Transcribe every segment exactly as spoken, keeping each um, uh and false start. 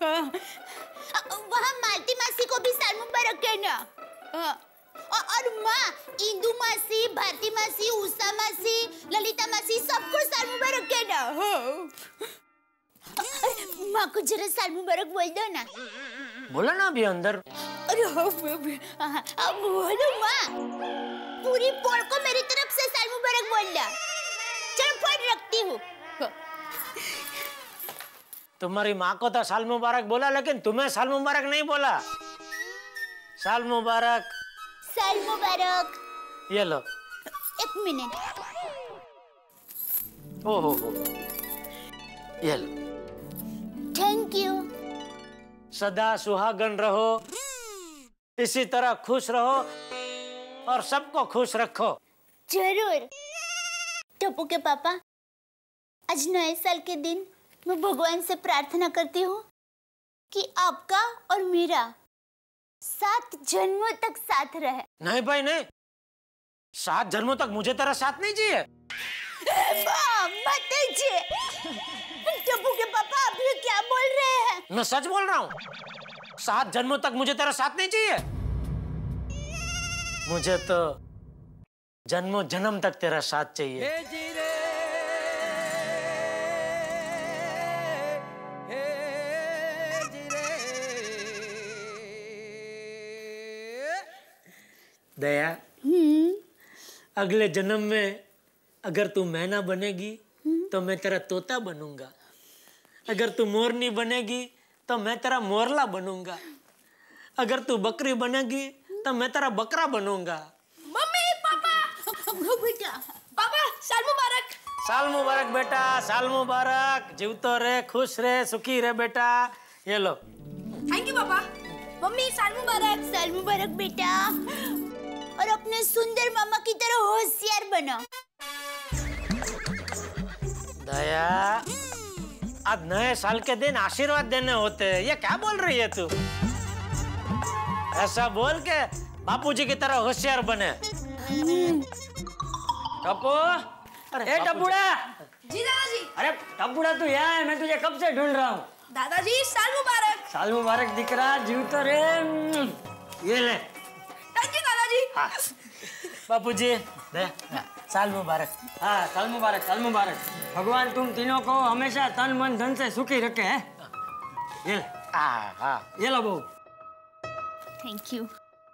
वहाँ मालती मासी को भी साल मुबारक कहना। और माँ, इंदु मासी, भारती मासी, उषा मासी, ललिता मासी सबको साल मुबारक कहना। माँ को जरा साल मुबारक बोल दो ना। बोला ना अभी अंदर। अरे अब बोलो माँ, पूरी पोल को मेरी तरफ से साल मुबारक बोलना। चल फोन रखती हूँ। तुम्हारी माँ को तो साल मुबारक बोला, लेकिन तुम्हें साल मुबारक नहीं बोला। साल मुबारक। साल मुबारक। ये लो। एक मिनट। ओ हो हो। ये लो। Thank you. सदा सुहागन रहो, इसी तरह खुश रहो और सबको खुश रखो। जरूर। टप्पू के पापा, आज नए साल के दिन मैं भगवान से प्रार्थना करती हूँ कि आपका और मेरा सात जन्मों तक साथ रहे। नहीं भाई नहीं, सात जन्मों तक मुझे तेरा साथ नहीं चाहिए। मत दीजिए। टप्पू के पापा, आप ये क्या बोल रहे हैं? मैं सच बोल रहा हूँ, सात जन्मों तक मुझे तेरा साथ नहीं चाहिए। मुझे तो जन्मों जन्म तक तेरा साथ चाहिए। दया, अगले जन्म में अगर तू मैना बनेगी तो मैं तेरा तोता बनूंगा। अगर तू मोरनी बनेगी तो मैं तेरा मोरला बनूंगा। अगर तू बकरी बनेगी तो मैं तेरा बकरा बनूंगा। मम्मी, पापा, बेटा, पापा, साल मुबारक। साल मुबारक बेटा, साल मुबारक। जीवतो रहे, खुश रहे, सुखी रहे बेटा। ये लो। Thank you papa. मम्मी, साल मुबारक। साल मुबारक बेटा। और अपने सुंदर मामा की तरह होशियार बनो। दया, आज नए साल के दिन आशीर्वाद देने होते हैं, ये क्या बोल रही है तू? ऐसा बोल के बापूजी की तरह होशियार बने। टप्पू, अरे टप्पूड़ा। जी दादाजी। अरे टप्पूड़ा तू यहाँ है, मैं तुझे कब से ढूंढ रहा हूँ। दादाजी, साल मुबारक। साल मुबारक दिकरा, जीवतो रहे। ये ले। थैंक यू दादाजी। हाँ। बापूजी, दे, साल मुबारक। हाँ, साल मुबारक, साल मुबारक। भगवान तुम तीनों को हमेशा तन मन धन से सुखी रखे हैं। ये हाँ हाँ, ये लो बहू। Thank you.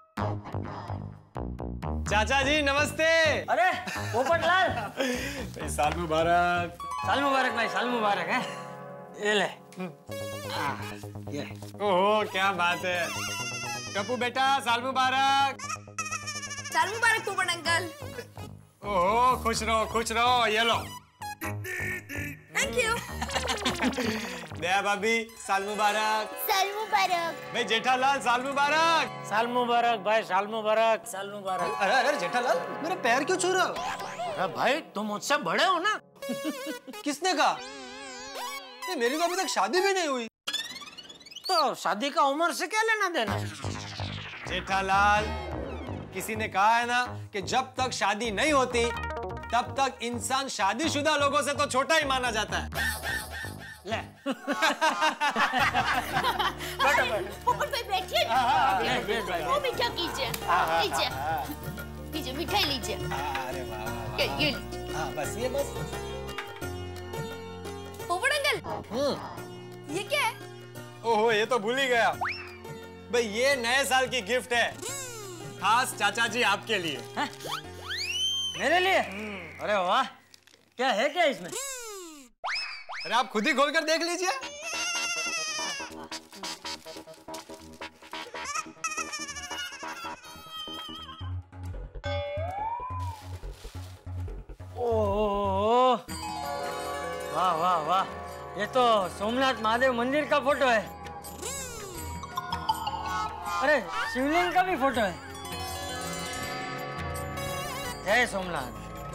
चाचा जी नमस्ते। अरे पोपटलाल, साल मुबारक। साल मुबारक भाई, साल मुबारक है। ये ले। ये ओहो, क्या बात है। टप्पू बेटा, साल मुबारक। साल मुबारक पोपट अंकल। ओहो, खुश रहो, खुश रहो। ये लो। Thank you. दया भाभी, साल मुबारक। साल मुबारक। भाई जेठालाल, साल मुबारक। साल मुबारक भाई, साल मुबारक। साल मुबारक। अरे अरे जेठालाल, मेरा पैर क्यों छू रहे हो? अरे भाई, तुम मुझसे बड़े हो ना। किसने कहा? ये मेरी तो अभी तक शादी भी नहीं हुई। तो शादी का उम्र से क्या लेना देना? जेठालाल, किसी ने कहा है ना कि जब तक शादी नहीं होती तब तक इंसान शादीशुदा लोगों से तो छोटा ही माना जाता है। ले। पोपट भाई बैठिए ना। वो मीठा कीजिए। लीजिए, लीजिए मिठाई लीजिए। अरे वाह, ये ये लीजिए। हाँ बस ये बस। पोपट अंकल, ये क्या है? ओहो, ये तो भूल ही गया। भाई ये नए साल की गिफ्ट है, खास चाचा जी आपके लिए। है? मेरे लिए? अरे वाह, क्या है क्या इसमें? अरे आप खुद ही खोलकर देख लीजिए। ओह, वाह वाह वाह, ये तो सोमनाथ महादेव मंदिर का फोटो है। अरे शिवलिंग का भी फोटो है। जय सोमनाथ।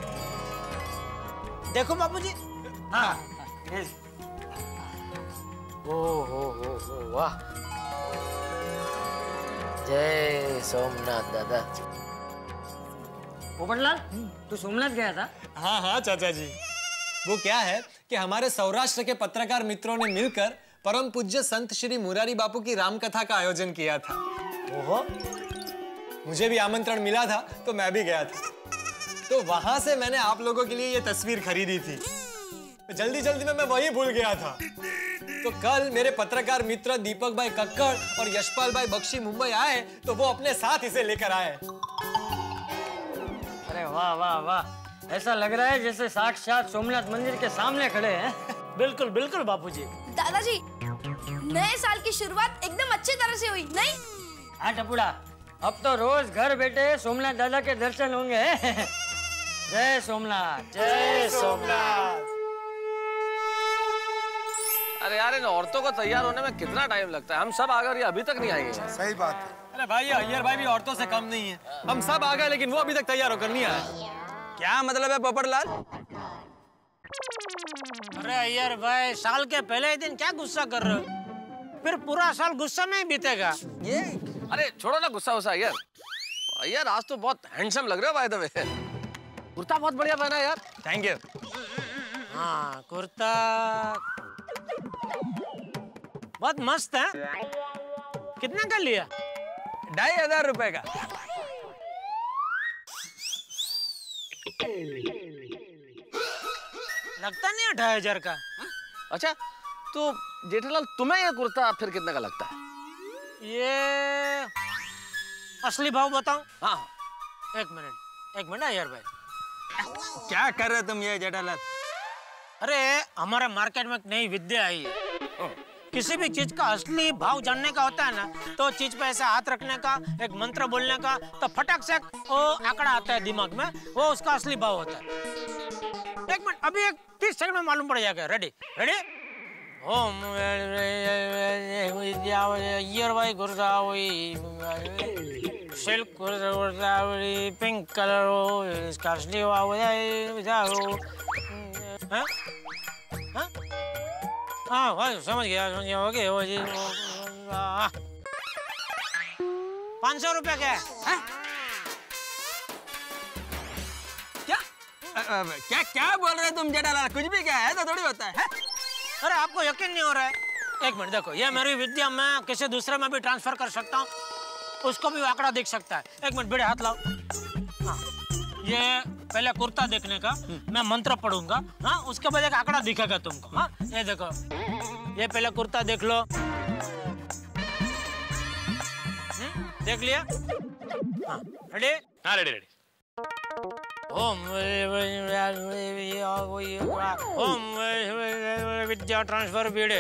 देखो बापूजी। हाँ। ओ हो हो हो वाह, जय सोमनाथ दादा। पोपटलाल, तू सोमनाथ गया था? हाँ हाँ चाचा जी, वो क्या है कि हमारे सौराष्ट्र के पत्रकार मित्रों ने मिलकर परम पूज्य संत श्री मुरारी बापू की राम कथा का आयोजन किया था। ओहो, मुझे भी आमंत्रण मिला था तो मैं भी गया था। तो वहां से मैंने आप लोगों के लिए ये तस्वीर खरीदी थी। जल्दी जल्दी में मैं वही भूल गया था। तो कल मेरे पत्रकार मित्र दीपक भाई कक्कड़ और यशपाल भाई बख्शी मुंबई आए तो वो अपने साथ इसे लेकर आए। अरे वाह वाह वाह, ऐसा लग रहा है जैसे साक्षात सोमनाथ मंदिर के सामने खड़े हैं। बिल्कुल बिल्कुल बापूजी। दादाजी, नए साल की शुरुआत एकदम अच्छी तरह से हुई, नहीं? हाँ टपुड़ा, अब तो रोज घर बैठे सोमनाथ दादा के दर्शन होंगे। जय सोमनाथ, जय सोमनाथ। अरे यार, इन औरतों को तैयार होने में कितना टाइम लगता है? हम सब आ गए, ये अभी तक नहीं आई है। सही बात है। अरे भाई, अय्यर भाई भी औरतों से कम नहीं है। हम सब आ गए लेकिन वो अभी तक तैयार होकर नहीं आए। क्या मतलब है पोपटलाल? अरे अय्यर भाई, साल के पहले ही दिन क्या गुस्सा कर रहे हो? फिर पूरा साल गुस्सा में ही बीतेगा। ये अरे छोड़ो ना गुस्सा वुस्सा यार। यार आज तो बहुत हैंडसम लग रहे हो बाय द वे। कुर्ता बहुत बढ़िया पहना है यार। Thank you. हाँ, कुर्ता बहुत मस्त है। कितना का लिया? ढाई हजार रुपए का। लगता नहीं है ढाई हजार का। अच्छा, तो जेठालाल तुम्हें ये कुर्ता फिर कितने का लगता है? ये असली भाव बताऊं? हाँ। एक मिनट एक मिनट अय्यर भाई। क्या कर रहे तुम ये जेठालाल? अरे हमारे मार्केट में एक नई विद्या आई है। किसी भी चीज का असली भाव जानने का होता है ना, तो चीज पे ऐसे हाथ रखने का, एक मंत्र बोलने का, तो फटक से वो आंकड़ा आता है दिमाग में, वो उसका असली भाव होता है। एक मिनट, अभी एक तीस सेकंड में मालूम पड़ जाएगा। Ready ready? ओम अय्यर भाई गुरदावरी सिल्क गुरदावरी पिंक कलर हो, इसका असली भाव हो। हाँ हाँ हाँ भाई, समझ गया समझ गया। ओके वो जी पाँच सौ रुपया क्या है? क्या आ, क्या क्या बोल रहे तुम जेठालाल? कुछ भी क्या है तो थोड़ी होता है। अरे आपको यकीन नहीं हो रहा है? एक मिनट देखो, ये मेरी विद्या मैं किसी दूसरे में भी ट्रांसफर कर सकता हूँ, उसको भी आंकड़ा दिख सकता है। एक मिनट बेटे हाथ लाओ। हाँ, ये पहले कुर्ता देखने का मैं मंत्र पढ़ूंगा। हाँ, उसके बाद एक आंकड़ा दिखेगा तुमको। हाँ, ये देखो, ये पहले कुर्ता देख लो। देख लिया? हाँ, रेडी? हाँ ready ready. Om Om Vidya transfer बीड़े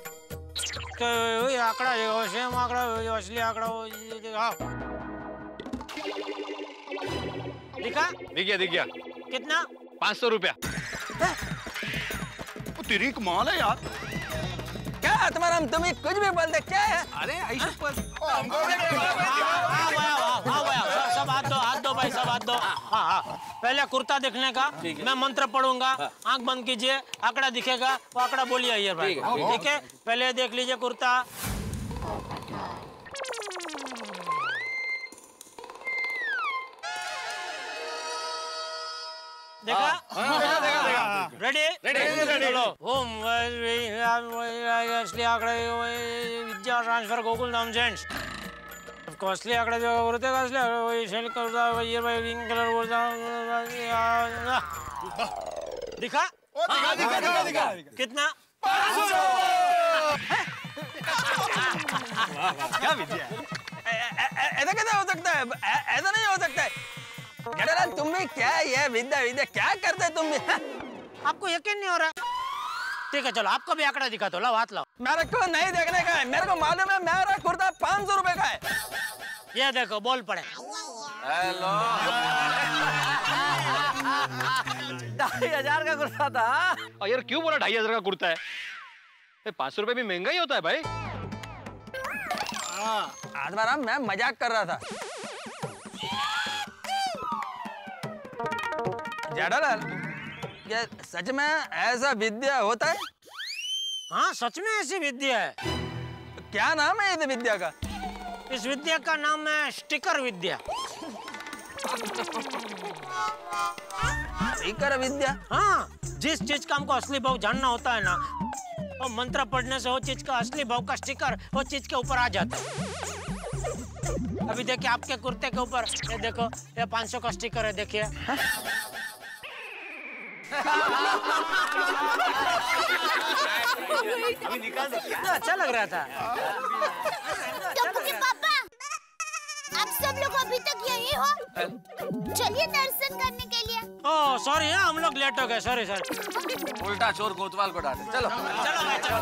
आंकड़ा सेम आंकड़ा असली आंकड़ा दिखा? दिख गया दिख गया। कितना? पाँच सौ रुपया। तेरी कमाल है यार। क्या तुम्हारा हम तुम्हें कुछ भी बोलते क्या है? अरे ऐसे पर सब हाथ दो, हाथ दो भाई, सब हाथ दो। हाँ हाँ, पहले कुर्ता देखने का मैं मंत्र पढ़ूंगा। आंख बंद कीजिए, आंकड़ा दिखेगा, वो आंकड़ा बोलिए अय्यर भाई। ठीक है, पहले देख लीजिए कुर्ता। देखा? रेडी रेडी चलो। ओम असली आंकड़ा विद्या ट्रांसफर गोकुल धाम जेंट्स को असली आंकड़ा जो होते हैं असली वही सेल करता है ये भाई पिंक कलर बोलता दिखा? दिखा दिखा दिखा दिखा। कितना? क्या विद्या है? ऐसा कैसे हो सकता है? ऐसा नहीं हो सकता है। जेठालाल तुम भी क्या ये विद्या विद्या क्या करते तुम भी? आपको यकीन नहीं हो रहा? ठीक है चलो, आपको भी आंकड़ा दिखा दो। लाओ हाथ लाओ। मेरे को नहीं देखने का है, मेरे को मालूम है मेरा कुर्ता पाँच सौ रुपए का है। ये देखो बोल पड़े। हेलो। ढाई हजार का कुर्ता था। यार क्यों बोला ढाई हजार का कुर्ता है? पाँच सौ रुपए भी महंगा ही होता है भाई। आज बार मैं मजाक कर रहा था। जेठालाल, क्या सच में ऐसा विद्या होता है? हाँ, सच में ऐसी विद्या है। क्या नाम है इस विद्या का? इस विद्या का नाम है स्टिकर विद्या। स्टिकर विद्या? हाँ, जिस चीज का हमको असली भाव जानना होता है ना, और मंत्र पढ़ने से वो चीज का असली भाव का स्टिकर वो चीज के ऊपर आ जाता है। अभी देखिए आपके कुर्ते के ऊपर ये देखो, ये पाँच सौ का स्टिकर है, देखिए। अभी निकाल दो। तो अच्छा लग रहा था। टप्पू के पापा, आप सब लोग अभी तक यही हो? चलिए दर्शन करने के लिए। ओह सॉरी, हम लोग लेट हो गए, सॉरी सॉरी। उल्टा चोर कोतवाल को डांटे। चलो चलो भाई, चलो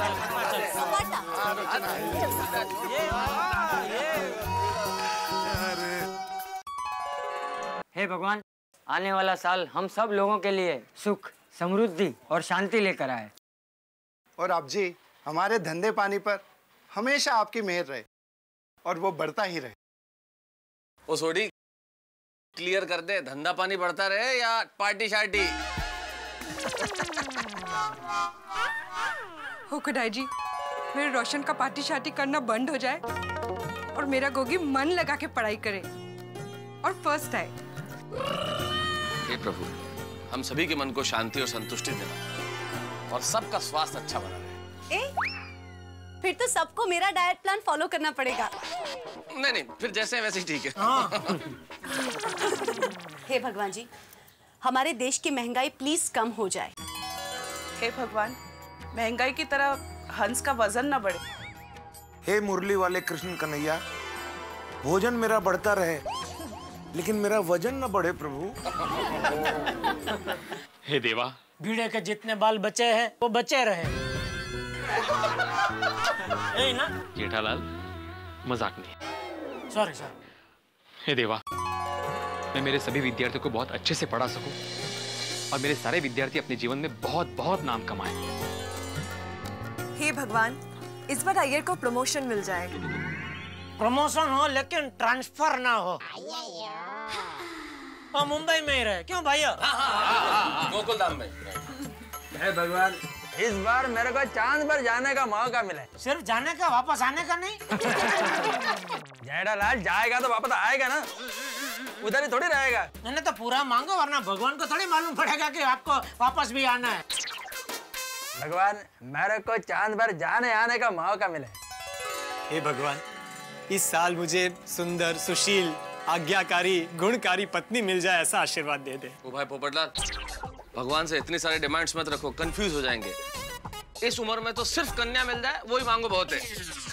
हे भगवान, आने वाला साल हम सब लोगों के लिए सुख, समृद्धि और शांति लेकर आए। और आप जी हमारे धंधे पानी पर हमेशा आपकी मेहर रहे और वो बढ़ता ही रहे। ओ सोडी, क्लियर कर दे, धंधा पानी बढ़ता रहे या पार्टी शार्टी? हो खुदाई जी, मेरे रोशन का पार्टी शार्टी करना बंद हो जाए और मेरा गोगी मन लगा के पढ़ाई करे और फर्स्ट आए। हे प्रभु, हम सभी के मन को शांति और संतुष्टि देना और सबका स्वास्थ्य अच्छा बना रहे। ए, फिर तो सबको मेरा डाइट प्लान फॉलो करना पड़ेगा। नहीं नहीं, फिर जैसे वैसे ही ठीक है। हे भगवान जी, हमारे देश की महंगाई प्लीज कम हो जाए। हे भगवान, महंगाई की तरह हंस का वजन न बढ़े। हे मुरली वाले कृष्ण कन्हैया, भोजन मेरा बढ़ता रहे लेकिन मेरा वजन न बढ़े प्रभु। हे देवा, भीड़े के जितने बाल बचे हैं वो बचे रहे। यही ना? जेठालाल, मजाक नहीं। Sorry sir. हे देवा, मैं मेरे सभी विद्यार्थियों को बहुत अच्छे से पढ़ा सकूं और मेरे सारे विद्यार्थी अपने जीवन में बहुत बहुत नाम कमाएं। हे भगवान, इस बार अय्यर को प्रमोशन मिल जाए। प्रमोशन हो लेकिन ट्रांसफर ना हो। और मुंबई में ही रहे, क्यों भैया? गोकुलधाम में। हे भगवान, इस बार मेरे को चांद पर जाने का मौका मिले। सिर्फ जाने का, वापस आने का नहीं। जेठालाल जाएगा तो वापस आएगा ना, उधर ही थोड़ी रहेगा। मैंने तो पूरा मांगो, वरना भगवान को थोड़ी मालूम पड़ेगा कि आपको वापस भी आना है। भगवान, मेरे को चांद पर जाने आने का मौका मिले। हे भगवान, इस साल मुझे सुंदर, सुशील, आज्ञाकारी, गुणकारी पत्नी मिल जाए, ऐसा आशीर्वाद दे दे। ओ भाई पोपटलाल, भगवान से इतनी सारी डिमांड्स मत रखो, कंफ्यूज हो जाएंगे। इस उम्र में तो सिर्फ कन्या मिल जाए वही मांगो बहुत है।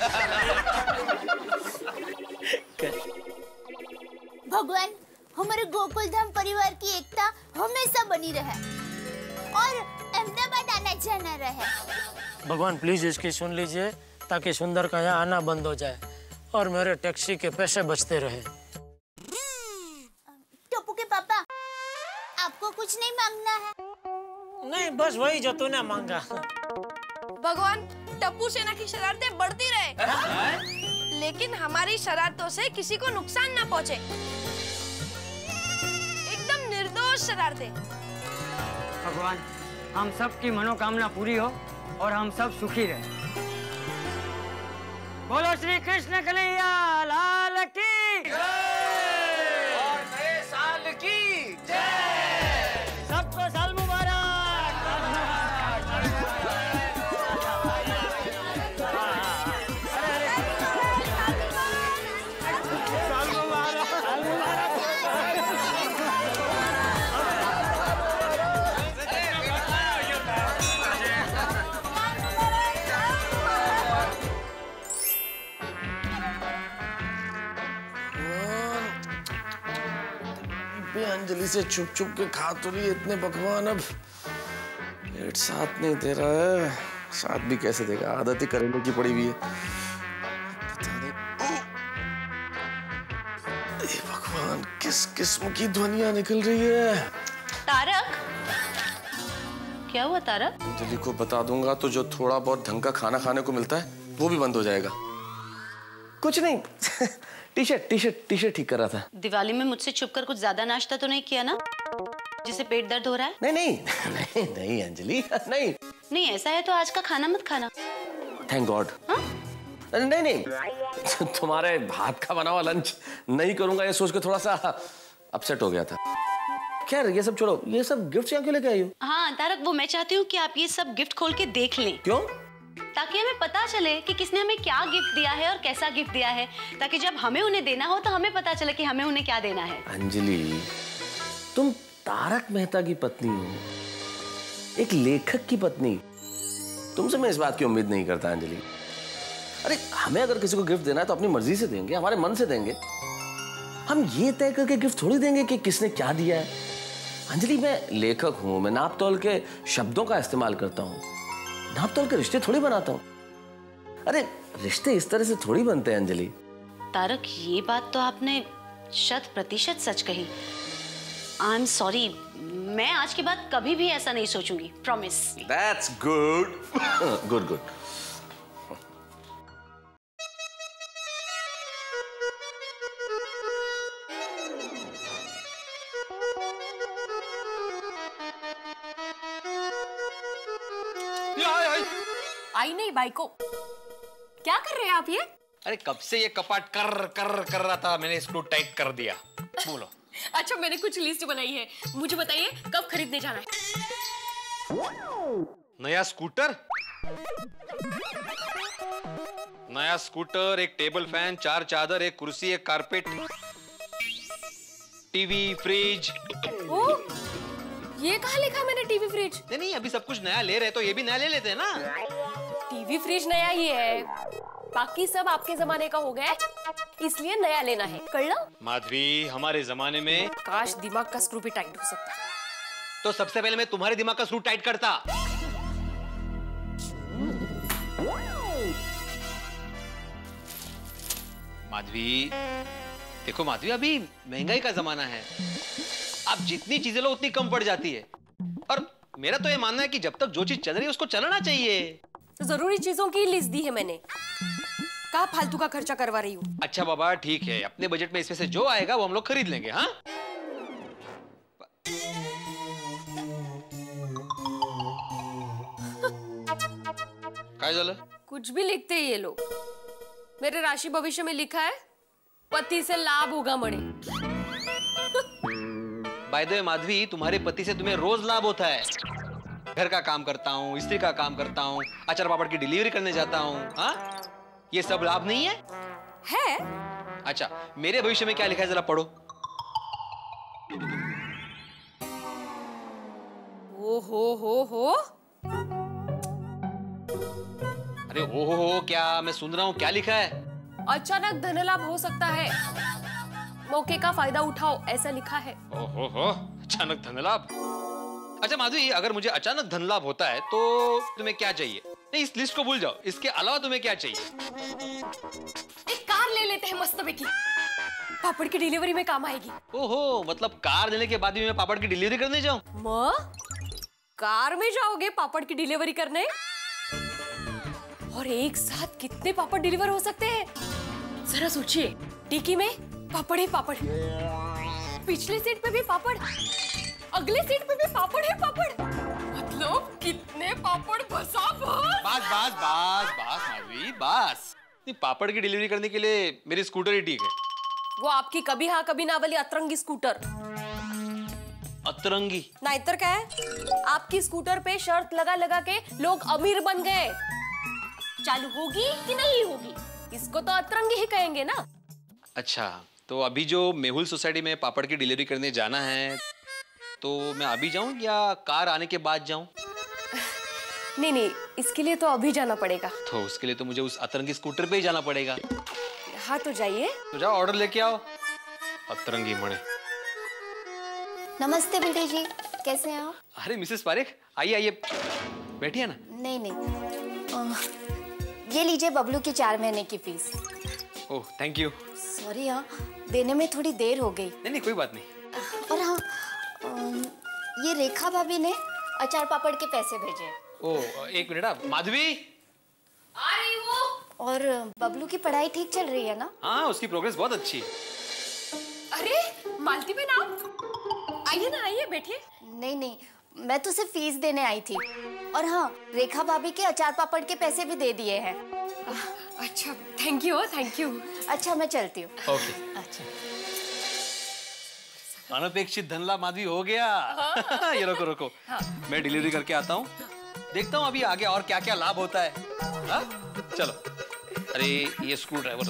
भगवान, हमारे गोकुलधाम परिवार की एकता हमेशा बनी रहे और अहमदाबाद आना जाना रहे। भगवान प्लीज इसकी सुन लीजिए, ताकि सुंदर का यहाँ आना बंद हो जाए और मेरे टैक्सी के पैसे बचते रहे। टप्पू के पापा, आपको कुछ नहीं मांगना है? नहीं, बस वही जो तूने मांगा। भगवान, टप्पू सेना की शरारतें बढ़ती रहे, लेकिन हमारी शरारतों से किसी को नुकसान ना पहुंचे। एकदम निर्दोष शरारतें। भगवान, हम सब की मनोकामना पूरी हो और हम सब सुखी रहे। बोलो श्री कृष्ण कन्हैया लाल की जय और नए साल की जय। सबको साल मुबारक। अंजलि से छुप छुप के खा तो लिए इतने पकवान, अब पेट साथ नहीं दे रहा है। साथ भी कैसे देगा, आदत ही करेले की पड़ी हुई है। पता नहीं ये भगवान किस किस्म की ध्वनियां निकल रही है। तारक, क्या हुआ तारक? अंजलि को बता दूंगा तो जो थोड़ा बहुत ढंग का खाना खाने को मिलता है वो भी बंद हो जाएगा। कुछ नहीं, T shirt T shirt T shirt ठीक कर रहा था। दिवाली में मुझसे छुपकर कुछ ज्यादा नाश्ता तो नहीं किया ना, जिससे पेट दर्द हो रहा है? नहीं नहीं नहीं नहीं अंजलि, नहीं नहीं, ऐसा है तो आज का खाना मत खाना। Thank God. नहीं नहीं, तुम्हारे हाथ का बना हुआ लंच नहीं करूंगा ये सोच के थोड़ा सा अपसेट हो गया था। खैर ये सब छोड़ो, ये सब गिफ्ट यहाँ क्यों लेके आई हो? हाँ तारक, वो मैं चाहती हूँ कि आप ये सब गिफ्ट खोल के देख लें। क्यों? ताकि हमें पता चले कि किसने हमें क्या गिफ्ट दिया है और कैसा गिफ्ट दिया है, ताकि जब हमें उन्हें देना हो तो हमें पता चले कि हमें उन्हें क्या देना है। अंजलि, तुम तारक मेहता की पत्नी हो, एक लेखक की पत्नी। तुमसे मैं इस बात की उम्मीद नहीं करता अंजलि। अरे हमें अगर किसी को गिफ्ट देना है तो अपनी मर्जी से देंगे, हमारे मन से देंगे। हम ये तय करके गिफ्ट थोड़ी देंगे कि किसने क्या दिया है। अंजलि, मैं लेखक हूं, मैं नाप तोल के शब्दों का इस्तेमाल करता हूं, नाप तोल के रिश्ते थोड़ी बनाता हूं। अरे रिश्ते इस तरह से थोड़ी बनते हैं अंजलि। तारक, ये बात तो आपने शत प्रतिशत सच कही। आई एम सॉरी, मैं आज के बाद कभी भी ऐसा नहीं सोचूंगी, promise. That's good good good. आई नहीं बाई को। क्या कर रहे हैं आप ये? अरे कब से ये कपाट कर कर कर रहा था, मैंने इसको टाइट कर दिया। बोलो। अच्छा, मैंने कुछ लिस्ट बनाई है, मुझे बताइए कब खरीदने जाना है? नया स्कूटर, नया स्कूटर, एक टेबल फैन, चार चादर, एक कुर्सी, एक कारपेट, टीवी, फ्रिज। ओ, ये कहाँ लिखा मैंने टीवी फ्रिज? नहीं नहीं, अभी सब कुछ नया ले रहे तो ये भी नया ले लेते हैं ना। टीवी फ्रिज नया ही है, बाकी सब आपके जमाने का हो गया है, इसलिए नया लेना है। कर लो। माधवी, हमारे जमाने में काश दिमाग का स्क्रू भी टाइट हो सकता। तो सबसे पहले मैं तुम्हारे दिमाग का स्क्रू टाइट करता। माधवी, देखो माधवी, अभी महंगाई का जमाना है, अब जितनी चीजें लो उतनी कम पड़ जाती है। और मेरा तो ये मानना है कि जब तक जो चीज चल रही है उसको चलना चाहिए। तो जरूरी चीजों की लिस्ट दी है मैंने, कहा फालतू का खर्चा करवा रही हूँ। अच्छा बाबा, ठीक है, अपने बजट में इसमें से जो आएगा वो हम लोग खरीद लेंगे। हाँ, क्या झालं? कुछ भी लिखते हैं ये लोग। मेरे राशि भविष्य में लिखा है पति से लाभ होगा मणे। बाय द वे माधवी, तुम्हारे पति से तुम्हें रोज लाभ होता है। घर का काम करता हूँ, स्त्री का काम करता हूँ, अचार पापड़ की डिलीवरी करने जाता हूँ। हाँ, ये सब लाभ नहीं है? है। अच्छा, मेरे भविष्य में क्या लिखा है जरा पढ़ो। ओ हो हो हो। अरे ओ हो हो क्या, मैं सुन रहा हूँ, क्या लिखा है? अचानक धन लाभ हो सकता है, मौके का फायदा उठाओ, ऐसा लिखा है। ओहो हो, अचानक धन लाभ। अच्छा माधवी, अगर मुझे अचानक धन लाभ होता है तो तुम्हें क्या चाहिए? नहीं, इस लिस्ट को भूल जाओ, इसके अलावा तुम्हें क्या चाहिए? एक कार ले लेते हैं मस्त की, पापड़ की डिलीवरी में काम आएगी। ओहो, मतलब कार लेने के बाद भी मैं पापड़ की डिलीवरी करने जाऊं? माँ, कार में जाओगे पापड़ की डिलीवरी करने? और एक साथ कितने पापड़ डिलीवर हो सकते हैं? जरा सोचिए, टिक्की में पापड़ ही पापड़, पिछले सीट पे भी पापड़, अगले सीट पे भी पापड़ है पापड़, मतलब कितने पापड़ बसा बस। बस बस बस बस माधवी, बस। नहीं, पापड़ की डिलीवरी करने के लिए मेरी स्कूटर ही ठीक है। वो आपकी कभी हाँ कभी ना वाली अतरंगी स्कूटर। अतरंगी? नाइतर क्या है, आपकी स्कूटर पे शर्त लगा लगा के लोग अमीर बन गए। चालू होगी कि नहीं होगी, इसको तो अतरंगी ही कहेंगे ना। अच्छा, तो अभी जो मेहुल सोसाइटी में पापड़ की डिलीवरी करने जाना है, तो मैं अभी जाऊं या कार आने के बाद जाऊं? नहीं नहीं, इसके लिए तो अभी जाना पड़ेगा। तो उसके लिए तो मुझे उस अतरंगी स्कूटर पे ही जाना पड़ेगा। हाँ तो जाइए। तो जाओ, ऑर्डर लेके आओ। अतरंगी मणे। नमस्ते बेटे जी, कैसे हैं आप? अरे मिसेस पारेख, आइए आइए, बैठिए ना। नहीं नहीं, आ, ये लीजिए बबलू की चार महीने की फीस। ओह, थैंक यू। सॉरी हाँ, देने में थोड़ी देर हो गई। नहीं नहीं, कोई बात नहीं। और हाँ, ये रेखा भाभी ने अचार पापड़ के पैसे भेजे। ओह, एक मिनट। आप माधवी? आ रही हूँ। और बबलू की पढ़ाई ठीक चल रही है ना? हाँ, उसकी प्रोग्रेस बहुत अच्छी है। अरे मालती बहन, आप आइए ना, आइए बैठिए। नहीं नहीं, मैं तो सिर्फ फीस देने आई थी। और हाँ, रेखा भाभी के अचार पापड़ के पैसे भी दे दिए हैं। अच्छा, थैंक यू थैंक यू। अच्छा, मैं चलती हूँ। ओके। अच्छा, अनपेक्षित धन लाभ माधवी हो गया। हाँ। ये रोको रोको, हाँ। मैं डिलीवरी करके आता हूँ, देखता हूँ अभी आगे और क्या क्या लाभ होता है। हा? चलो। अरे ये स्क्रू ड्राइवर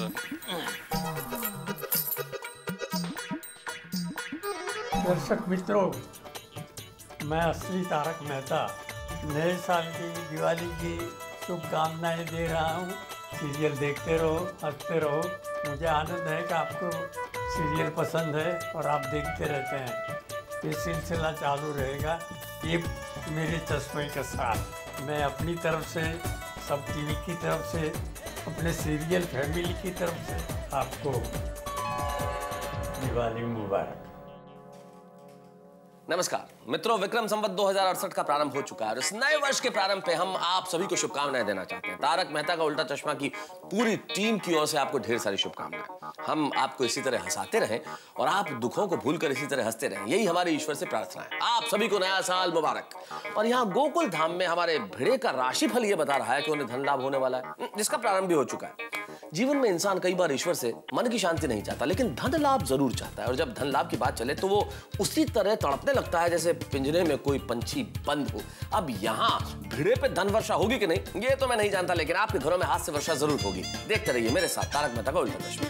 दर्शक मित्रों, मैं असली तारक मेहता नए साल की, दिवाली की शुभकामनाएं दे रहा हूँ। सीरियल देखते रहो, हंसते रहो। मुझे आनंद है कि आपको सीरियल पसंद है और आप देखते रहते हैं। ये सिलसिला चालू रहेगा, ये मेरे चश्मे के साथ। मैं अपनी तरफ से, सब टीवी की तरफ से, अपने सीरियल फैमिली की तरफ से आपको दिवाली मुबारक। नमस्कार मित्रों, विक्रम संवत दो हज़ार अड़सठ का प्रारंभ हो चुका है और इस नए वर्ष के प्रारंभ पे हम आप सभी को शुभकामनाएं देना चाहते हैं। तारक मेहता का उल्टा चश्मा की पूरी टीम की ओर से आपको ढेर सारी शुभकामनाएं। हम आपको इसी तरह हंसाते रहें और आप दुखों को भूलकर इसी तरह हंसते रहें, यही हमारी ईश्वर से प्रार्थना है। आप सभी को नया साल मुबारक। और यहाँ गोकुल धाम में हमारे भिड़े का राशिफल ये बता रहा है कि उन्हें धन लाभ होने वाला है, जिसका प्रारंभ भी हो चुका है। जीवन में इंसान कई बार ईश्वर से मन की शांति नहीं चाहता, लेकिन धन लाभ जरूर चाहता है। और जब धन लाभ की बात चले तो वो उसी तरह तड़पने लगता है जैसे पिंजरे में कोई पंछी बंद हो। अब यहाँ भिड़े पे धन वर्षा होगी कि नहीं ये तो मैं नहीं जानता, लेकिन आपके घरों में हाथ से वर्षा जरूर होगी। देखते रहिए मेरे साथ तारक मेहता का उल्टा चश्मा।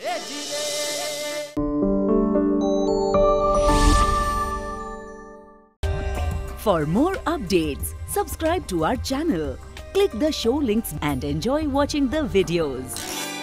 For more updates, subscribe to our channel, click the show links and enjoy watching the videos.